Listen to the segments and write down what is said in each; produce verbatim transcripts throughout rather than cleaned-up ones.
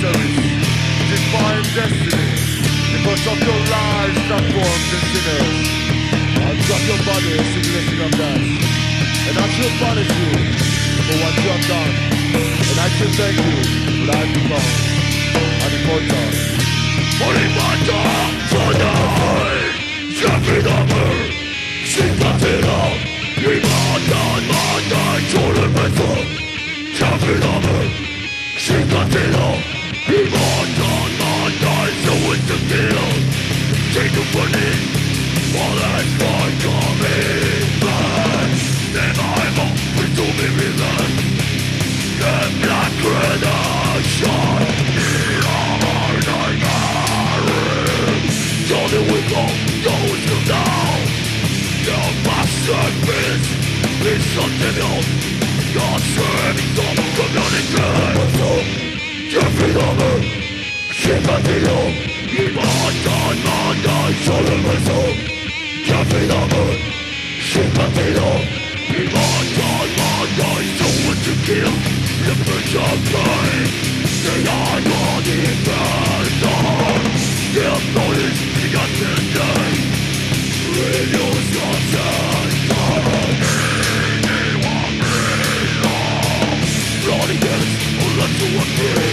perish. Define destiny, because of your lies transformed in sinners. I'll drop your body a simulation of that, and I shall punish you for what you have done, and I shall thank you for life to come. I'm immortal. Immortal tonight, Jeffrey Dahmer, Sympathia, Immortal Monday, Jordan Method, Jeffrey Dahmer, Sympathia, Immortal Monday, so it's the kill. Take the money, all that's my commitment. Then I'm up to be revenge. The black redemption, our nightmare. Till the week of those who know. The masterpiece is something else. God's serving some community. Jeffrey Dahmer, Sympathia, Immortal Monday, Jordan Method. Jeffrey Dahmer, Sympathia, Immortal Monday, so what to kill, the prince of pain. They are not independent. Their knowledge began today. Reduce your sentence. Anyone belong. Blood against all that you agree.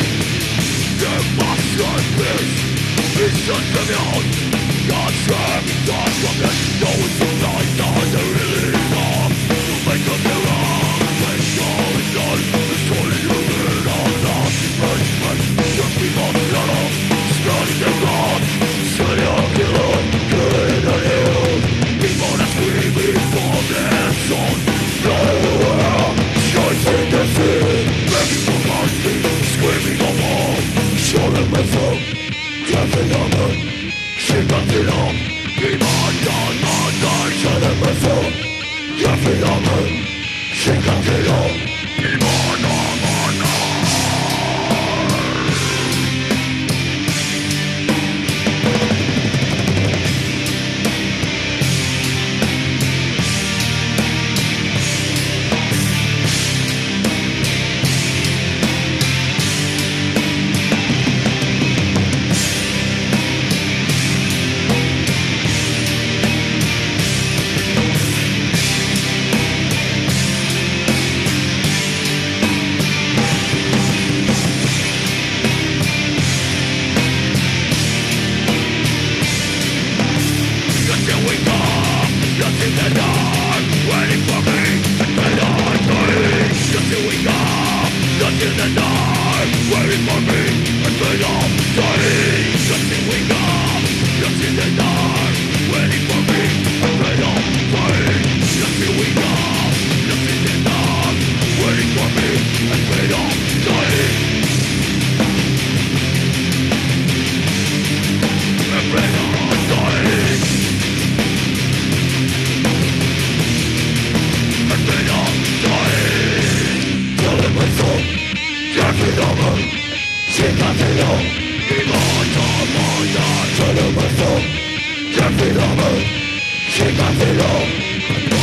The masterpiece is just a out. God's serving God's command. Those who die down the release of. To make up their own. Make all is done. Destroying your will of lost punishment. Your people love. Spreading the God. Setting up killer. Killing the hill. People that screaming for their son. Blood everywhere. Chasing the sea. Begging for mercy. Screaming of all. Jordan Method. Jeffrey Dahmer, Sympathia, Immortal Monday, Jordan Method. Jeffrey Dahmer, Sympathia, Immortal Monday. Jeffrey Dahmer, Sympathia,